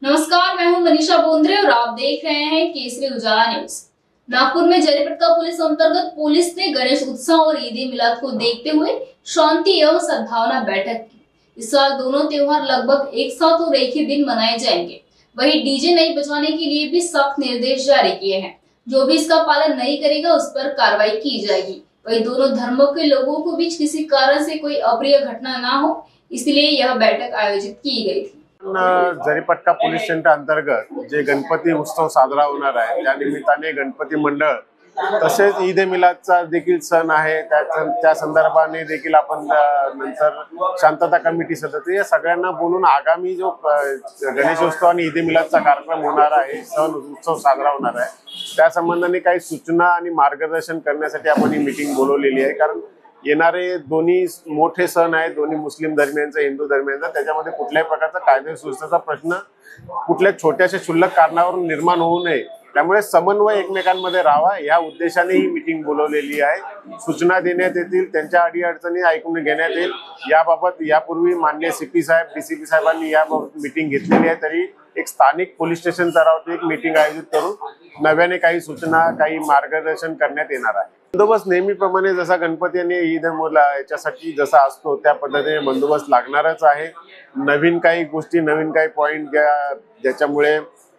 नमस्कार, मैं हूं मनीषा बोंद्रे और आप देख रहे हैं केसरी उजाला न्यूज। नागपुर में जरीपटका पुलिस अंतर्गत पुलिस ने गणेश उत्सव और ईद मिलाद को देखते हुए शांति एवं सद्भावना बैठक की। इस साल दोनों त्योहार लगभग एक साथ और एक ही दिन मनाए जाएंगे। वहीं डीजे नहीं बजाने के लिए भी सख्त निर्देश जारी किए हैं। जो भी इसका पालन नहीं करेगा उस पर कार्रवाई की जाएगी। वहीं दोनों धर्मों के लोगों को बीच किसी कारण से कोई अप्रिय घटना न हो, इसलिए यह बैठक आयोजित की गई थी। जरीपटका पोलीस स्टेशन अंतर्गत जे गणपती उत्सव साजरा होणार आहे त्या निमित्ताने गणपती मंडळ तसेच ईद ए मिलादचा देखील सण आहे त्या संदर्भाने देखील आपण नंतर शांतता कमिटी सदस्य या सगळ्यांना बोलून आगामी जो गणेशोत्सव आणि ईद ए मिलादचा कार्यक्रम होणार आहे, सण उत्सव साजरा होणार आहे, त्या संबंधाने काही सूचना आणि मार्गदर्शन करण्यासाठी आपण ही मीटिंग बोलवलेली आहे। कारण येणारे दोन्ही मोठे सण आहेत, दोन्ही मुस्लिम धर्मियांचा हिंदू धर्मियांचा, त्याच्यामध्ये कुठल्याही प्रकारचा कायदा सुव्यवस्थेचा प्रश्न कुठल्या छोट्याशा क्षुल्लक कारणावरून निर्माण होऊ नये, त्यामुळे समन्वय एकमेकांमध्ये राहावा या उद्देशाने ही मीटिंग बोलवलेली आहे। सूचना देण्यात येतील, त्यांच्या अडीअडचणी ऐकून घेण्यात येईल। याबाबत यापूर्वी माननीय सीपी साहेब, डीसीपी साहेबांनी याबाबत मीटिंग घेतलेली आहे, तरी एक स्थानिक पोलीस स्टेशन स्तरावरती एक मीटिंग आयोजित करून नव्याने काही सूचना, काही मार्गदर्शन करण्यात येणार आहे। बंदोबस्त नेहमीप्रमाणे जसा गणपती आणि ईद याच्यासाठी जसा असतो त्या पद्धतीने बंदोबस्त लागणारच आहे। नवीन काही गोष्टी, नवीन काही पॉइंट ज्याच्यामुळे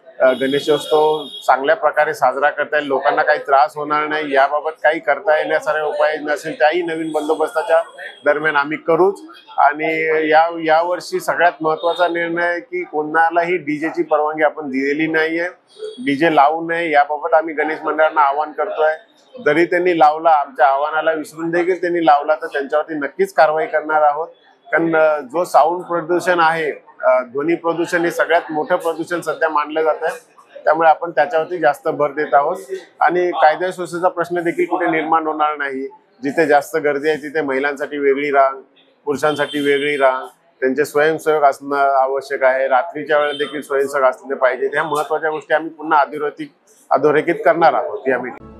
गणेशोत्सव चांगल्या प्रकारे साजरा करता येईल, लोकांना काही त्रास होणार नाही, याबाबत काही करता येण्यासारे उपाय नसेल त्याही नवीन बंदोबस्ताच्या दरम्यान आम्ही करूच। आणि यावर्षी सगळ्यात महत्त्वाचा निर्णय आहे की कोणालाही डीजेची परवानगी आपण दिलेली नाहीये, डीजे लावू नये याबाबत आम्ही गणेश मंडळांना आवाहन करतोय। जरी त्यांनी लावला, आमच्या आव्हानाला विसरून देखील त्यांनी लावला तर त्यांच्यावरती नक्कीच कारवाई करणार आहोत। कारण जो साऊंड प्रदूषण आहे, ध्वनी प्रदूषण हे सगळ्यात मोठं प्रदूषण सध्या मानलं जात आहे, त्यामुळे आपण त्याच्यावरती जास्त भर देत आहोत। आणि कायदा सुव्यवस्थेचा प्रश्न देखील कुठे निर्माण होणार नाही। जिथे जास्त गर्दी आहे तिथे महिलांसाठी वेगळी रांग, पुरुषांसाठी वेगळी रांग, त्यांचे स्वयंसेवक असणं आवश्यक आहे। रात्रीच्या वेळेला देखील स्वयंसेवक असले पाहिजे। ह्या महत्त्वाच्या गोष्टी आम्ही पुन्हा अधोरेखित करणार आहोत या मीटिंग।